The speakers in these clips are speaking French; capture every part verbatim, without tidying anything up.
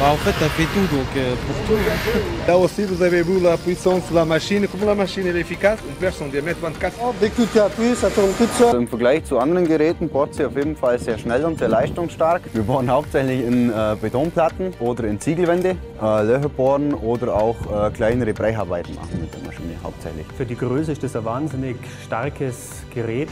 Bah, en fait, ça fait tout, donc euh, pour tout. Là aussi, vous avez vu la puissance de la machine. Comme la machine est efficace, on perd son diamètre vingt-quatre. Oh, dès que tu appuies, ça tourne tout seul. Im Vergleich zu anderen Geräten bohrt sie auf jeden Fall sehr schnell und sehr leistungsstark. Wir bohren hauptsächlich in äh, Betonplatten oder in Ziegelwände, äh, Löcher bohren oder auch äh, kleinere Brecharbeiten machen mit der Maschine hauptsächlich. Für die Größe ist das ein wahnsinnig starkes Gerät.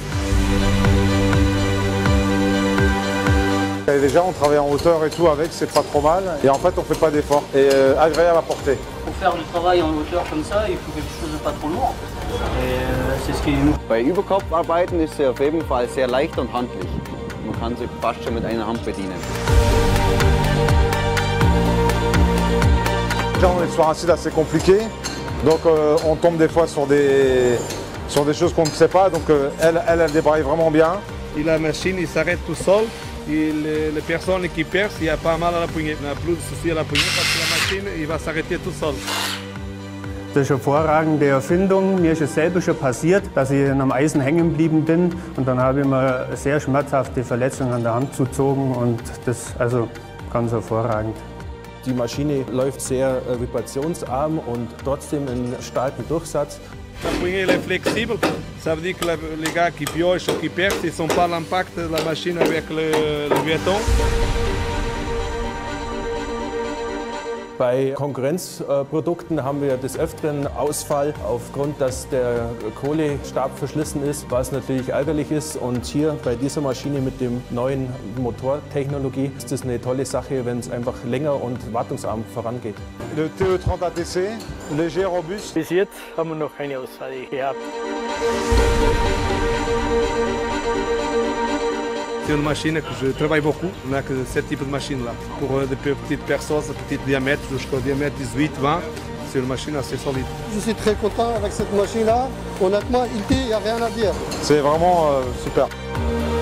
Et déjà, on travaille en hauteur et tout avec, c'est pas trop mal. Et en fait, on fait pas d'effort. Et euh, agréable à porter. Pour faire du travail en hauteur comme ça, il faut quelque chose de pas trop lourd. Et euh, c'est ce qui nous. Bei Überkopfarbeiten ist sie auf jeden Fall sehr leicht und handlich. Man kann sie fast schon mit einer Hand bedienen. Là, on est sur un site assez compliqué. Donc, euh, on tombe des fois sur des, sur des choses qu'on ne sait pas. Donc, euh, elle, elle, elle débraille vraiment bien. Et la machine, il s'arrête tout seul. Et les, les personnes qui percent, il n'y a pas mal à la poignée. Il n'y a plus de soucis à la poignée parce que la machine, il va s'arrêter tout seul. Das ist eine hervorragende Erfindung. Mir ist es selber schon passiert, dass ich am Eisen hängen geblieben bin. Und dann habe ich mir eine sehr schmerzhafte Verletzung an der Hand zugezogen. Und das also ganz hervorragend. Die Maschine läuft sehr äh, vibrationsarm und trotzdem einen starken Durchsatz. La poignée elle est flexible, ça veut dire que les gars qui piochent ou qui percent, ils ne sont pas l'impact de la machine avec le, le béton. Bei Konkurrenzprodukten haben wir des Öfteren Ausfall aufgrund, dass der Kohlestab verschlissen ist, was natürlich ärgerlich ist. Und hier bei dieser Maschine mit dem neuen Motortechnologie ist es eine tolle Sache, wenn es einfach länger und wartungsarm vorangeht. Le T E trente A T C, léger, robuste. Bis jetzt haben wir noch keine Ausfälle gehabt. C'est une machine que je travaille beaucoup. On a que ce type de machine-là. Pour des petites personnes, petit diamètre, jusqu'au diamètre dix-huit vingt, c'est une machine assez solide. Je suis très content avec cette machine-là. Honnêtement, il n'y a rien à dire. C'est vraiment euh, super.